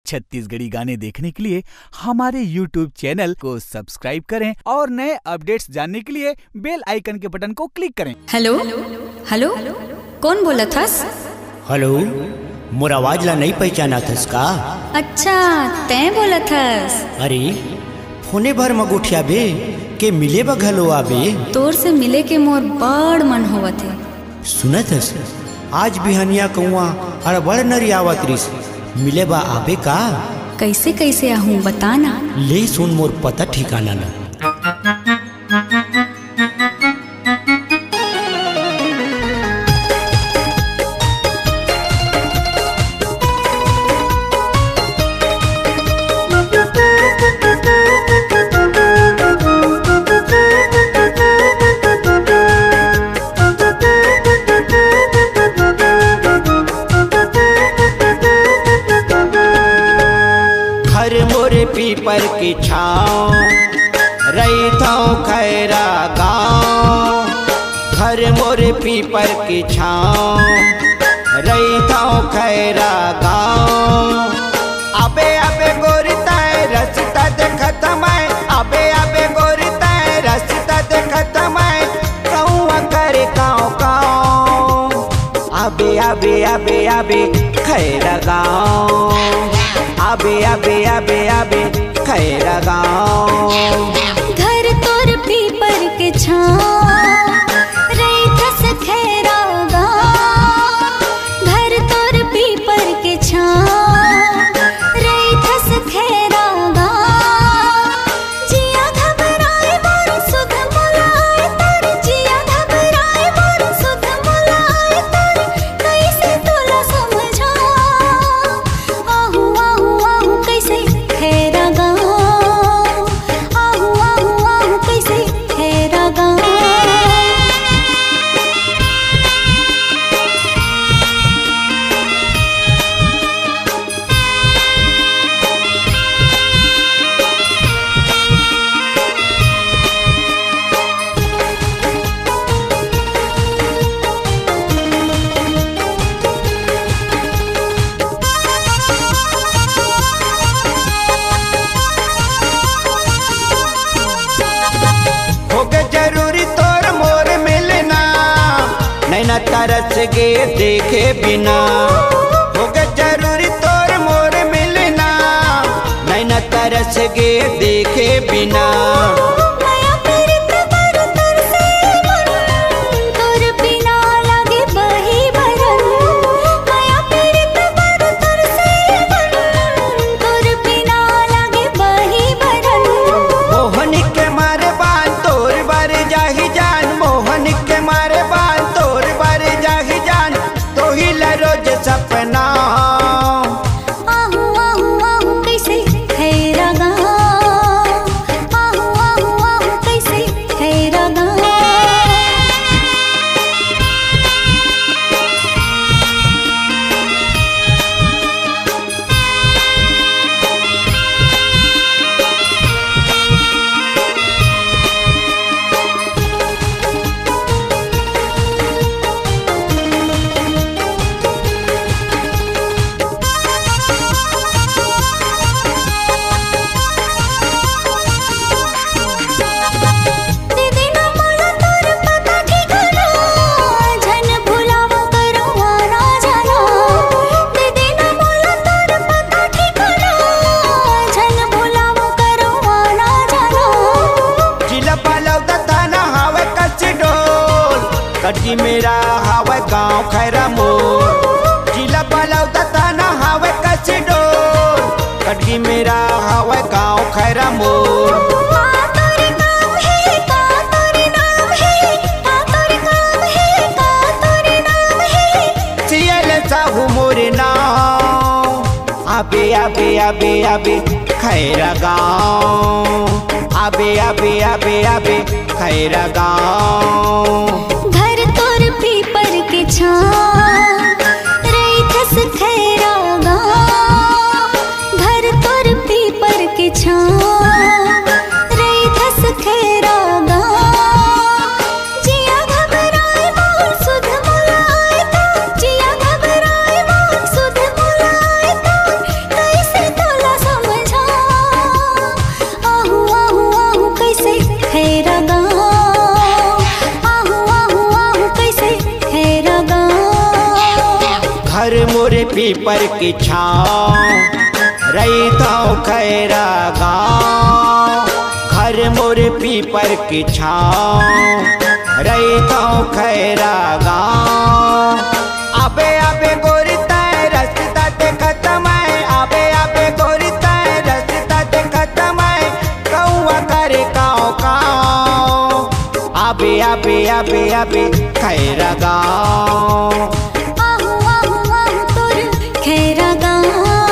छत्तीसगढ़ी गाने देखने के लिए हमारे YouTube चैनल को सब्सक्राइब करें और नए अपडेट्स जानने के लिए बेल आइकन के बटन को क्लिक करें। हेलो हेलो, कौन बोला थस? हेलो, मोर आवाज ला नहीं पहचाना थस का? अच्छा, तैं बोला थस? अरे फोने भर में गुठिया बे के मिले बा घलो आबे। तोर से मिले के मोर बड़ मन होवत है। सुनत हस आज बिहानिया कौआ अड़बड़ नरियावत रिस, मिले बा आबे का? कैसे कैसे आहूँ बताना। ले सुन मोर पता ठिकाना ना। पीपर की छाँव रैथों खैरा गाँव, घर मोरे पीपर की छाँव रैथों खैरा गाँव। अबे अबे गोरी तय रस्ता देखत मैं, अबे अबे गोरी तय रस्ता देखत मैं, कहूँ करे काँव काँव। अबे अबे अबे अबे खैरा गाँव, अबे अबे अबे अबे खैरा गाँव। घर तोर पीपर के छाँव रैथस खैरा गाँव, घर तोर पीपर के छाँव रैथस खैरा गाँव। जिया घबराए मोर सुध मुलाए तर, जिया घबराए मोर सुध मुलाए तर, कैसे तोला समझाऊं। आहू आहू आहू कैसे खैरा गाँव, आहू आहू आहू कैसे खैरा गाँव। होगे जरूरी तोर मोर मिलना, नैना तरस गे देखे बिना। होगे जरूरी तोर मोर मिलना, नैना तरस गे देखे बिना। माया प्रीत बर तरसे मन, तोर बिना लागे बही भरन। माया प्रीत बर तरसे मन, तोर बिना लागे बही भरन। मोहन के मारे बान तोर बार जाही जान, मोहन के मारे बान तोर बार जाही जान, तो ही रोज सपना। आहू आहू आहू कैसे खैरा गाँव, आहू आहू आहू कैसे खैरा गाँव। दीदी ना बोला तोर पता ठिकाना, झन भुलावा करो आना जाना। दीदी ना बोला तोर पता ठिकाना, झन भुलावा करो आना जाना। जिला पालव थाना हावे कच्छ डोल, कटकी मेरा हावे गाँव खैरा मोर। जिला पालव थाना हावे कच्छ डोल, कटकी मेरा हावे गाँव खैरा मोर। का तोरे काम है, का तोरे नाम है, का तोरे काम है, का तोरे नाम है। सियल साहू मोरे नाव, आबे आबे आबे आबे खैरा गाँव, आबे आबे आबे आबे खैरा गाँव। घर तोर पीपर के छाँव रैथस खैरा गाँव, घर तोर पीपर के छाँव रैथस खैरा गाँव। जिया घबराए मोर सुध मुलाए तर, जिया घबराए मोर सुध मुलाए तर, कैसे तो पीपर की छाँव रहता खैरा गाँव। घर मोर पीपर की छाँव रहता खैरा गाँव। आबे आबे गोरी तय रास्ता ते खत्म है, आबे आबे गोरी तय रास्ता ते खत्म है। कौआ करे काँव काँव, आबे आबे आबे आबे खैरा गाँव। आहू आहू आहू तोर खैरा गाँव।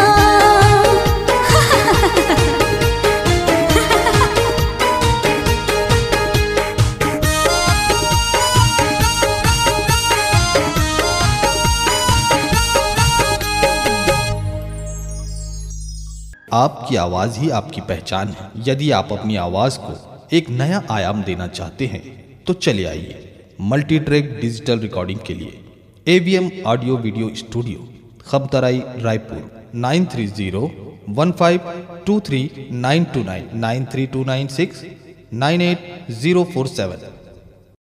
आपकी आवाज़ ही आपकी पहचान है। यदि आप अपनी आवाज़ को एक नया आयाम देना चाहते हैं तो चले आइए मल्टी ट्रैक डिजिटल रिकॉर्डिंग के लिए AVM audio video studio, Khamtarai, Raipur 9301523929 93296 98047।